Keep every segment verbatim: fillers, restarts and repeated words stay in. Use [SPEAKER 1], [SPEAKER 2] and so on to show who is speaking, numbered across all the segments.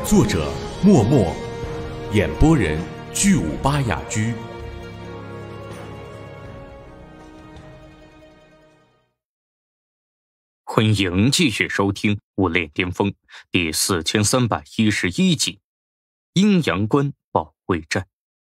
[SPEAKER 1] 作者默默，演播人巨五八雅居。
[SPEAKER 2] 欢迎继续收听《武烈巅峰》第四千三百一十一集阴阳关保卫战。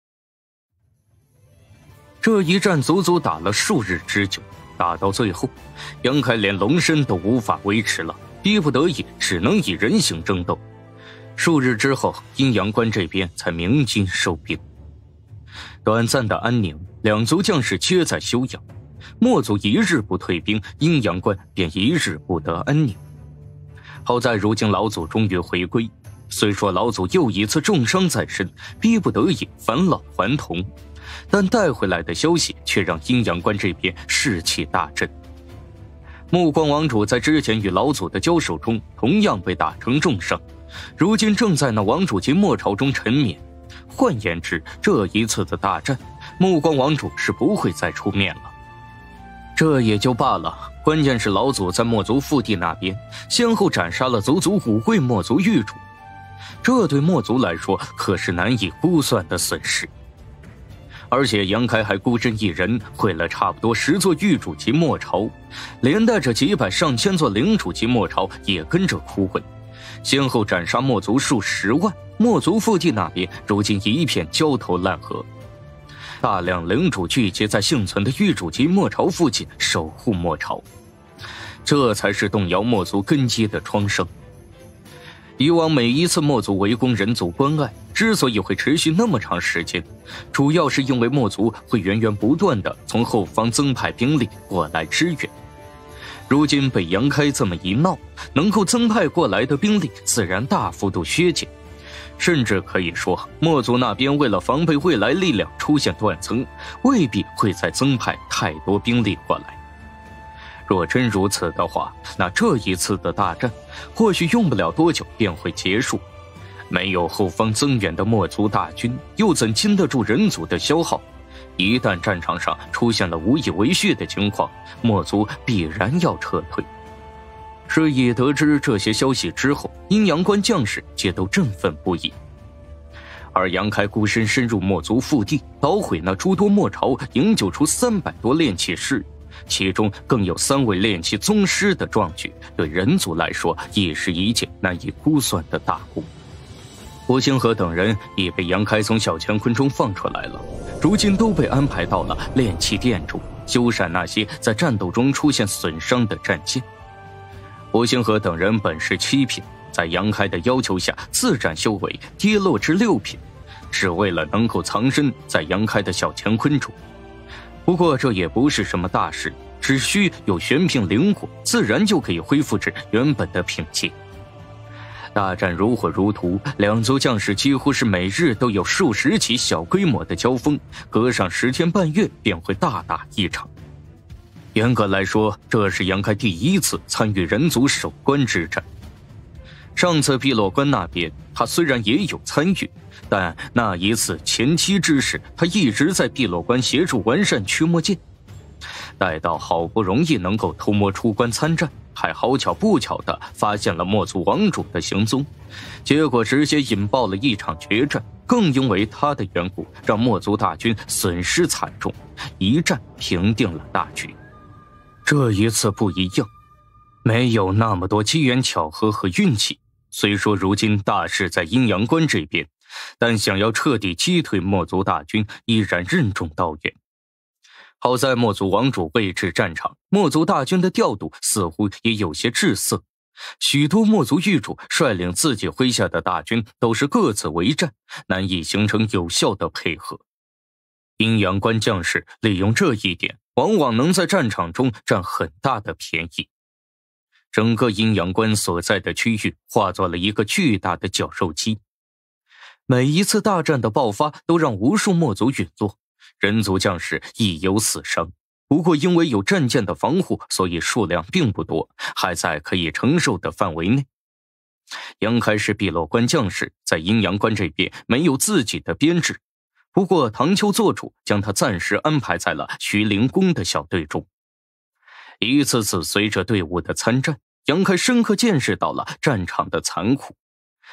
[SPEAKER 2] 这一战足足打了数日之久，打到最后，杨开连龙身都无法维持了，逼不得已只能以人形争斗。数日之后，阴阳关这边才鸣金收兵。短暂的安宁，两族将士皆在休养。墨族一日不退兵，阴阳关便一日不得安宁。好在如今老祖终于回归，虽说老祖又一次重伤在身，逼不得已返老还童，但带回来的消息却让阴阳关这边士气大振。目光王主在之前与老祖的交手中同样被打成重伤，如今正在那王主级末朝中沉眠。换言之，这一次的大战，目光王主是不会再出面了。这也就罢了，关键是老祖在墨族腹地那边先后斩杀了足足五位墨族域主，这对墨族来说可是难以估算的损失。而且杨开还孤身一人毁了差不多十座域主级末朝，连带着几百上千座领主级末朝也跟着枯萎，先后斩杀墨族数十万，墨族腹地那边如今一片焦头烂额。大量领主聚集在幸存的域主级末朝附近守护末朝，这才是动摇墨族根基的创伤。以往每一次墨族围攻人族关隘之所以会持续那么长时间，主要是因为墨族会源源不断的从后方增派兵力过来支援。如今被杨开这么一闹，能够增派过来的兵力自然大幅度削减，甚至可以说墨族那边为了防备未来力量出现断层，未必会再增派太多兵力过来。若真如此的话，那这一次的大战或许用不了多久便会结束。没有后方增援的墨族大军，又怎经得住人族的消耗？一旦战场上出现了无以为续的情况，墨族必然要撤退。是以得知这些消息之后，阴阳关将士皆都振奋不已。而杨开孤身深入墨族腹地，捣毁那诸多墨巢，营救出三百多炼器师，其中更有三位炼器宗师的壮举，对人族来说也是一件难以估算的大功。吴星河等人已被杨开从小乾坤中放出来了，如今都被安排到了炼器殿中，修缮那些在战斗中出现损伤的战舰。吴星河等人本是七品，在杨开的要求下自然修为跌落至六品，只为了能够藏身在杨开的小乾坤中。不过这也不是什么大事，只需有玄牝灵果，自然就可以恢复至原本的品阶。大战如火如荼，两族将士几乎是每日都有数十起小规模的交锋，隔上十天半月便会大打一场。严格来说，这是杨开第一次参与人族守关之战。上次碧落关那边他虽然也有参与，但那一次前期之时，他一直在碧落关协助完善驱魔剑。待到好不容易能够偷摸出关参战，还好巧不巧地发现了墨族王主的行踪，结果直接引爆了一场决战，更因为他的缘故，让墨族大军损失惨重，一战平定了大局。这一次不一样，没有那么多机缘巧合和运气。虽说如今大势在阴阳关这边，但想要彻底击退墨族大军，依然任重道远。好在墨族王主未至战场，墨族大军的调度似乎也有些滞涩，许多墨族域主率领自己麾下的大军都是各自为战，难以形成有效的配合。阴阳关将士利用这一点，往往能在战场中占很大的便宜。整个阴阳关所在的区域化作了一个巨大的绞肉机，每一次大战的爆发都让无数墨族陨落，人族将士亦有死伤。不过因为有战舰的防护，所以数量并不多，还在可以承受的范围内。杨开是碧落关将士，在阴阳关这边没有自己的编制，不过唐秋做主将他暂时安排在了徐灵宫的小队中。一次次随着队伍的参战，杨开深刻见识到了战场的残酷。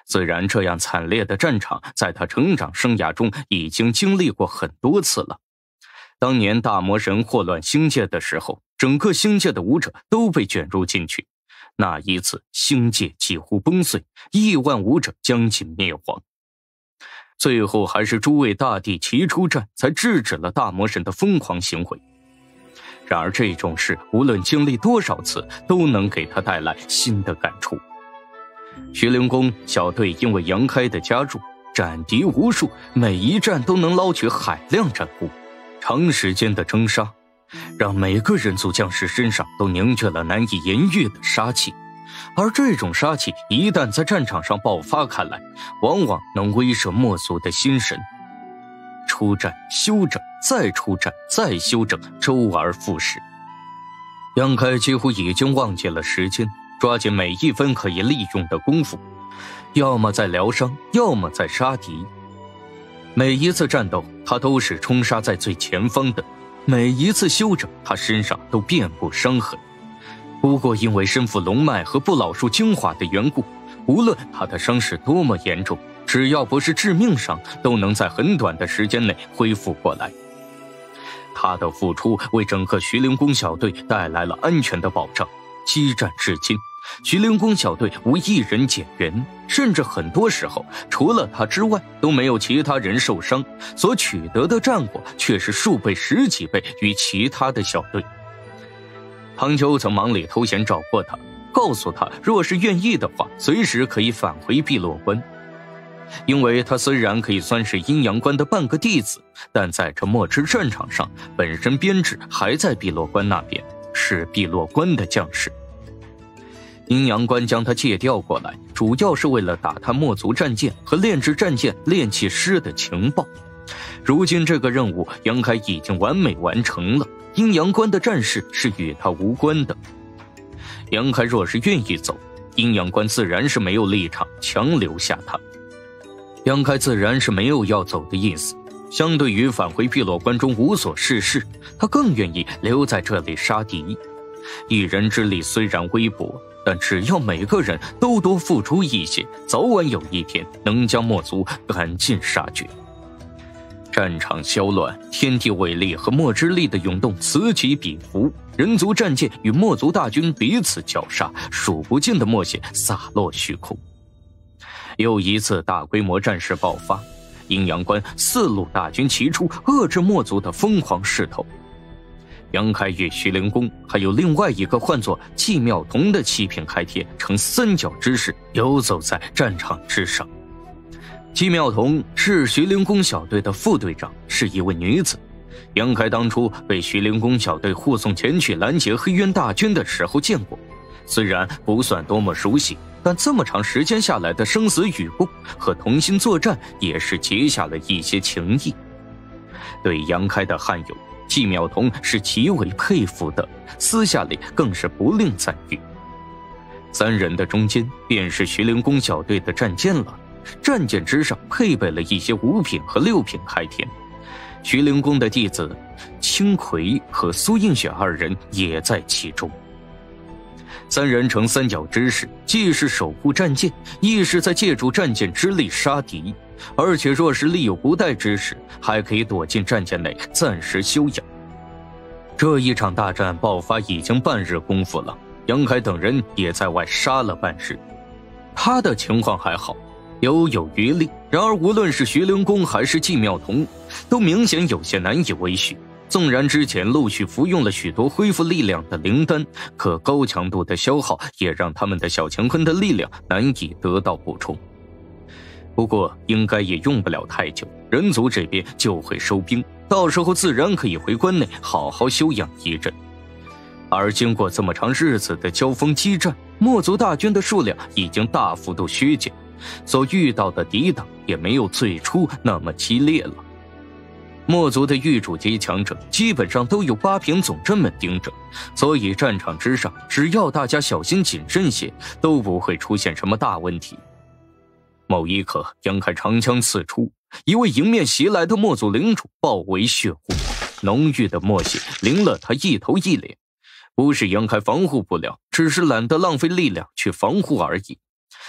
[SPEAKER 2] 虽然这样惨烈的战场在他成长生涯中已经经历过很多次了。当年大魔神祸乱星界的时候，整个星界的武者都被卷入进去，那一次星界几乎崩碎，亿万武者将近灭亡。最后还是诸位大帝齐出战，才制止了大魔神的疯狂行为。然而这种事无论经历多少次，都能给他带来新的感触。徐灵公小队因为杨开的加入，斩敌无数，每一战都能捞取海量战物。长时间的征杀，让每个人族将士身上都凝聚了难以言喻的杀气。而这种杀气一旦在战场上爆发开来，往往能威慑墨族的心神。出战休整，再出战再休整，周而复始。杨开几乎已经忘记了时间，抓紧每一分可以利用的功夫，要么在疗伤，要么在杀敌。每一次战斗他都是冲杀在最前方的，每一次休整他身上都遍布伤痕。不过因为身负龙脉和不老术精华的缘故，无论他的伤势多么严重，只要不是致命伤，都能在很短的时间内恢复过来。他的付出为整个徐灵公小队带来了安全的保障，激战至今，徐灵公小队无一人减员，甚至很多时候除了他之外都没有其他人受伤，所取得的战果却是数倍十几倍于其他的小队。唐秋曾忙里偷闲找过他，告诉他若是愿意的话，随时可以返回碧落关。因为他虽然可以算是阴阳关的半个弟子，但在这墨之战场上，本身编制还在碧落关那边，是碧落关的将士。阴阳关将他借调过来，主要是为了打探墨族战舰和炼制战舰炼器师的情报。如今这个任务杨开已经完美完成了，阴阳关的战事是与他无关的。杨开若是愿意走，阴阳关自然是没有立场强留下他。杨开自然是没有要走的意思，相对于返回碧落关中无所事事，他更愿意留在这里杀敌。一人之力虽然微薄，但只要每个人都多付出一些，早晚有一天能将墨族赶尽杀绝。战场消乱，天地伟力和墨之力的涌动此起彼伏，人族战舰与墨族大军彼此绞杀，数不尽的墨血洒落虚空。又一次大规模战事爆发，阴阳关四路大军齐出，遏制墨族的疯狂势头。杨开与徐灵公还有另外一个唤作季妙彤的七品开天呈三角之势游走在战场之上。季妙彤是徐灵公小队的副队长，是一位女子。杨开当初被徐灵公小队护送前去拦截黑渊大军的时候见过，虽然不算多么熟悉，但这么长时间下来的生死与共和同心作战也是结下了一些情谊。对杨开的悍勇，季妙彤是极为佩服的，私下里更是不吝赞誉。三人的中间便是徐灵公小队的战舰了，战舰之上配备了一些五品和六品开天。徐灵公的弟子青葵和苏映雪二人也在其中。三人呈三角之势，既是守护战舰，亦是在借助战舰之力杀敌，而且若是力有不逮之时，还可以躲进战舰内暂时休养。这一场大战爆发已经半日功夫了，杨开等人也在外杀了半日。他的情况还好，犹有余力，然而无论是徐灵公还是季妙彤，都明显有些难以为续。纵然之前陆续服用了许多恢复力量的灵丹，可高强度的消耗也让他们的小乾坤的力量难以得到补充。不过应该也用不了太久，人族这边就会收兵，到时候自然可以回关内好好休养一阵。而经过这么长日子的交锋激战，墨族大军的数量已经大幅度削减，所遇到的抵挡也没有最初那么激烈了。墨族的域主级强者基本上都有八品总阵们盯着，所以战场之上只要大家小心谨慎些，都不会出现什么大问题。某一刻，杨开长枪刺出，一位迎面袭来的墨族领主爆为血雾，浓郁的墨血淋了他一头一脸。不是杨开防护不了，只是懒得浪费力量去防护而已。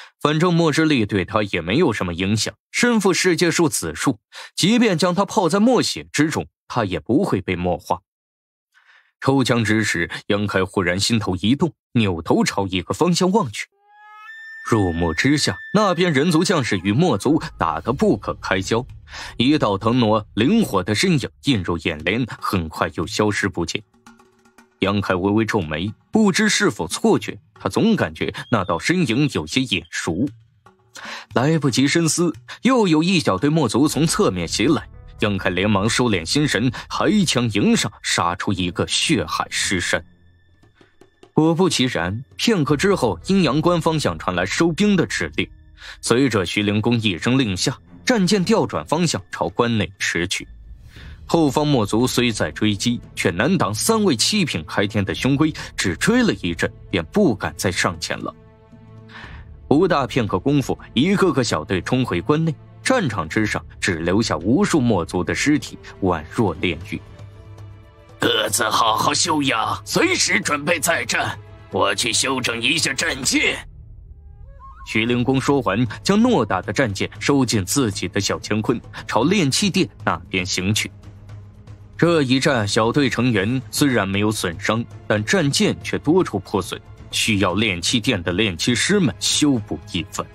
[SPEAKER 2] 反正墨之力对他也没有什么影响，身负世界树子树，即便将他泡在墨血之中，他也不会被墨化。抽枪之时，杨开忽然心头一动，扭头朝一个方向望去。入目之下，那边人族将士与墨族打得不可开交，一道腾挪灵活的身影映入眼帘，很快又消失不见。杨开微微皱眉，不知是否错觉，他总感觉那道身影有些眼熟。来不及深思，又有一小队墨族从侧面袭来，杨开连忙收敛心神，抬枪迎上，杀出一个血海尸山。果不其然，片刻之后，阴阳关方向传来收兵的指令。随着徐灵公一声令下，战舰调转方向朝关内驰去。后方墨族虽在追击，却难挡三位七品开天的凶龟，只追了一阵，便不敢再上前了。不大片刻功夫，一个个小队冲回关内，战场之上只留下无数墨族的尸体，宛若炼狱。
[SPEAKER 3] 各自好好休养，随时准备再战。我去修整一下战舰。
[SPEAKER 2] 徐灵公说完，将偌大的战舰收进自己的小乾坤，朝炼气殿那边行去。这一战，小队成员虽然没有损伤，但战舰却多处破损，需要炼气殿的炼气师们修补一番。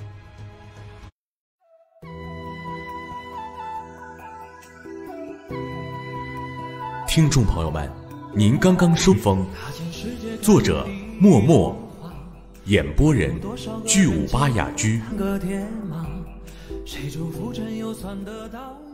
[SPEAKER 1] 听众朋友们，您刚刚收风，作者默默，演播人巨五八雅居。
[SPEAKER 4] 谁祝福真有算得到